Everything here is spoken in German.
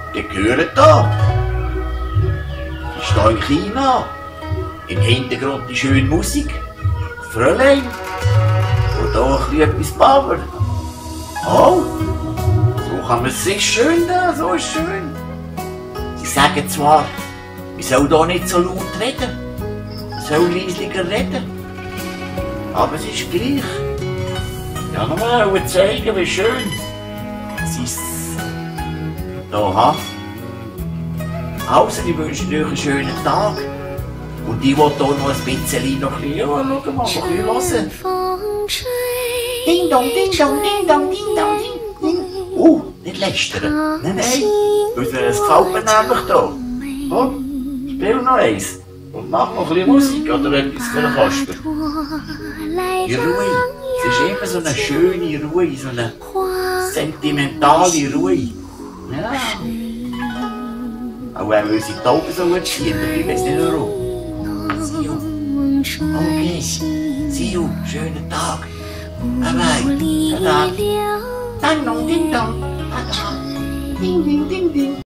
Ihr hört da. Ich stehe in China. Im Hintergrund die schöne Musik. Fräulein. Und da ein bisschen etwas Power. Oh, so kann man es sich schön da, so ist schön. Sie sagen zwar, wir sollen hier nicht so laut reden. Wir sollen leislicher reden. Aber es ist gleich. Ja, nochmal zeigen, wie schön sie es hier haben. Also, ich wünsche euch einen schönen Tag. Und ich will hier noch ein bisschen noch ein bisschen, ja, schau mal, ein bisschen hören. Ding dong, ding dong, ding dong, ding dong, ding ding. Nicht lästern. Nein, nein. Es gefällt mir nämlich hier. Komm, spiel noch eins. Und mach noch ein bisschen Musik oder etwas für den Kasper. Die Ruhe. Es ist immer so eine schöne Ruhe, so eine sentimentale Ruhe. Ja. Auch wenn wir unsere Tauben so ziehen, ich weiß nicht warum. Siu. Okay. Siu, schönen Tag. Bye bye. Tada. Ding dong, ding dong. Tada. Ding ding ding ding.